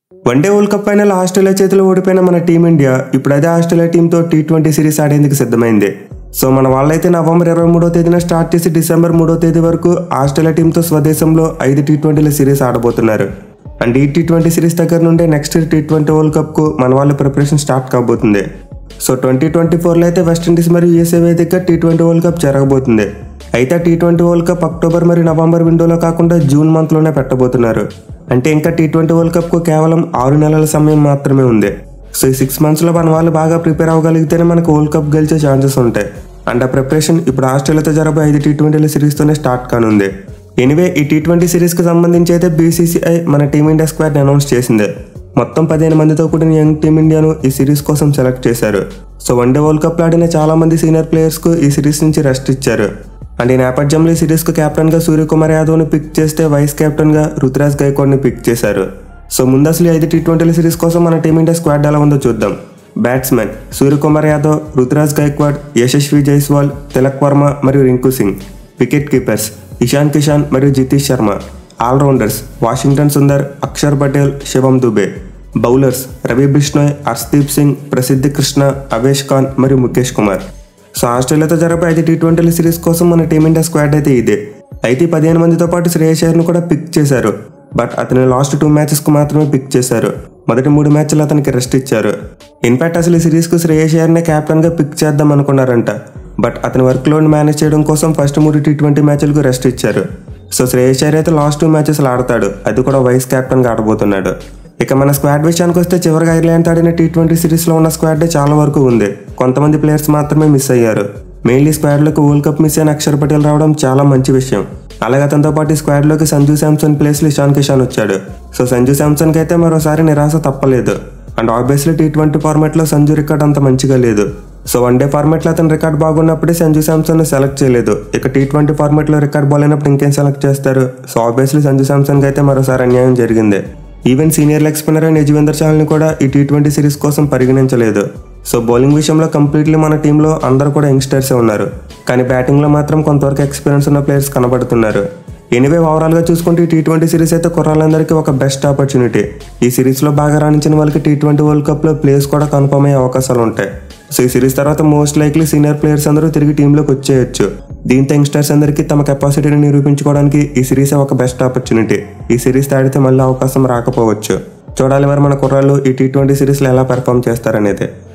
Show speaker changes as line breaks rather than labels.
One day world cup final Australia చేతిలో ఓడిపోయిన మన టీమిండియా ఇప్పుడు అదే ఆస్ట్రేలియా టీంతో టీ20 సిరీస్ ఆడేందుకు సిద్ధమైంది. సో మన వాళ్ళైతే నవంబర్ 23వ తేదీన స్టార్ట్ చేసి డిసెంబర్ 3వ తేదీ వరకు ఆస్ట్రేలియా టీంతో స్వదేశంలో 5 టీ20ల సిరీస్ ఆడబోతున్నారు. అండ్ ఈ టీ20 సిరీస్ దగ్గర నుండే నెక్స్ట్ టీ20 వరల్డ్ కప్కు మన వాళ్ళ ప్రిపరేషన్ స్టార్ట్ కాబోతుంది. సో 2024లో అయితే వెస్టిండీస్ మరియు యూఎస్ఏ వేదికగా టీ20 వరల్డ్ కప్ జరగబోతుంది. అయితే టీ20 వరల్డ్ కప్ అక్టోబర్ మరియు నవంబర్ విండోలో కాకుండా జూన్ మంత్లోనే పెట్టబోతున్నారు. అంటే ఇంకా టీ20 వరల్డ్ కప్కు కేవలం 6 నెలల సమయం మాత్రమే ఉంది. సో ఈ 6 మంత్స్లో మన వాళ్ళు బాగా ప్రిపేర్ అవ్వగలిగితేనే మనకు వరల్డ్ కప్ గెలిచే ఛాన్సెస్ ఉంటాయి. అండ్ ఆ ప్రిపరేషన్ ఇప్పుడు ఆస్ట్రేలియాతో జరగబోయే 5 టీ20ల సిరీస్తోనే స్టార్ట్ కానుంది. ఎనివే ఈ టీ20 సిరీస్కి సంబంధించి అయితే బీసీసీఐ మన టీమిండియా స్క్వాడ్ని అనౌన్స్ చేసింది. మొత్తం 15 మందితో కూడిన యంగ్ టీమిండియాను ఈ సిరీస్ కోసం సెలెక్ట్ చేశారు. సో వన్డే వరల్డ్ కప్ ఆడిన చాలా మంది సీనియర్ ప్లేయర్స్కు ఈ సిరీస్ నుంచి రెస్ట్ ఇచ్చారు. అండ్ ఈ నేపథ్యంలో ఈ సిరీస్కు కెప్టెన్గా సూర్యకుమార్ యాదవ్ని పిక్ చేస్తే వైస్ కెప్టెన్గా రుతురాజ్ గైక్వాడ్ని పిక్ చేశారు. సో ముందు అసలు 5 టీ20ల సిరీస్ కోసం మన టీమిండియా స్క్వాడ్ ఎలా ఉందో చూద్దాం. బ్యాట్స్మెన్ సూర్యకుమార్ యాదవ్, రుతురాజ్ గైక్వాడ్, యశస్వి జైస్వాల్, తిలక్ వర్మ మరియు రింకు సింగ్. వికెట్ కీపర్స్ ఇషాన్ కిషాన్ మరియు Jitesh Sharma. All rounders Washington Sundar, Axar Patel, Shivam Dube. Bowlers Ravi Bishnoi, Harshdeep Singh, Prasidh Krishna, Avesh Khan మరియు ముఖేష్ కుమార్. సో ఆస్ట్రేలియాతో జరగబోయే 5 టీ20ల సిరీస్ కోసం మన టీమిండియా స్క్వాడ్ అయితే ఇదే. అయితే 15 మందితో పాటు శ్రేయస్ అయ్యర్ను కూడా పిక్ చేశారు. బట్ అతని లాస్ట్ 2 మ్యాచెస్కు మాత్రమే పిక్ చేశారు. మొదటి 3 మ్యాచ్లు అతనికి రెస్ట్ ఇచ్చారు. ఇన్ఫాక్ట్ అసలు ఈ సిరీస్కు శ్రేయస్ అయ్యర్నే కెప్టెన్గా పిక్ చేద్దాం అనుకున్నారంట. బట్ అతని వర్క్ లోడ్ మేనేజ్ చేయడం కోసం ఫస్ట్ 3 టీ20 మ్యాచ్లకు రెస్ట్ ఇచ్చారు. సో శ్రేయస్ అయ్యర్ అయితే లాస్ట్ 2 మ్యాచెస్లు ఆడతాడు, అది కూడా వైస్ కెప్టెన్గా ఆడబోతున్నాడు. ఇక మన స్క్వాడ్ విషయానికి వస్తే చివరిగా ఐర్లాండ్ ఆడిన టీ20 సిరీస్లో ఉన్న స్క్వాడ్ చాలా వరకు ఉంది. కొంతమంది ప్లేయర్స్ మాత్రమే మిస్ అయ్యారు. మెయిన్లీ స్క్వాడ్లోకి వరల్డ్ కప్ మిస్ అయిన అక్షర్ పటేల్ రావడం చాలా మంచి విషయం. అలాగే అతనితో పాటు స్క్వాడ్లోకి సంజు శాంసన్ ప్లేస్లో ఇషాన్ కిషాన్ వచ్చాడు. సో సంజు శాంసన్కి అయితే మరోసారి నిరాశ తప్పలేదు. అండ్ ఆబ్వియస్లీ టీ20 ఫార్మాట్లో సంజు రికార్డ్ అంత మంచిగా లేదు. సో వన్డే ఫార్మాట్లో అతని రికార్డ్ బాగున్నప్పుడే సంజు శాంసన్ సెలెక్ట్ చేయలేదు. ఇక టీ20 ఫార్మాట్లో రికార్డ్ బాగాలేనప్పుడు ఇంకేం సెలెక్ట్ చేస్తారు. సో ఆబ్వియస్లీ సంజు శాంసన్కి అయితే మరోసారి అన్యాయం జరిగింది. ఈవెన్ సీనియర్ లెగ్ స్పిన్నర్ అయిన యజ్వేంద్ర చాహల్ని కూడా ఈ టీ20 సిరీస్ కోసం పరిగణించలేదు. సో బౌలింగ్ విషయంలో కంప్లీట్లీ మన టీంలో అందరూ కూడా యంగ్స్టర్సే ఉన్నారు. కానీ బ్యాటింగ్లో మాత్రం కొంతవరకు ఎక్స్పీరియన్స్ ఉన్న ప్లేయర్స్ కనబడుతున్నారు. ఎనీవే ఓవరాల్గా చూసుకుంటే ఈ టీ20 సిరీస్ అయితే కుర్రాళ్ళందరికీ ఒక బెస్ట్ ఆపర్చునిటీ. ఈ సిరీస్లో బాగా రాణించిన వాళ్ళకి టీ20 వరల్డ్ కప్లో ప్లేస్ కూడా కన్ఫర్మ్ అయ్యే అవకాశాలు ఉంటాయి. సో ఈ సిరీస్ తర్వాత మోస్ట్ లైక్లీ సీనియర్ ప్లేయర్స్ అందరూ తిరిగి టీంలోకి వచ్చేయచ్చు. దీంతో యంగ్స్టర్స్ అందరికీ తమ కెపాసిటీని నిరూపించుకోవడానికి ఈ సిరీస్ ఒక బెస్ట్ ఆపర్చునిటీ. ఈ సిరీస్ ఆడితే మళ్ళీ అవకాశం రాకపోవచ్చు. చూడాలి మరి మన కుర్రాళ్ళు ఈ టీ20 సిరీస్లో ఎలా పెర్ఫామ్ చేస్తారనేది.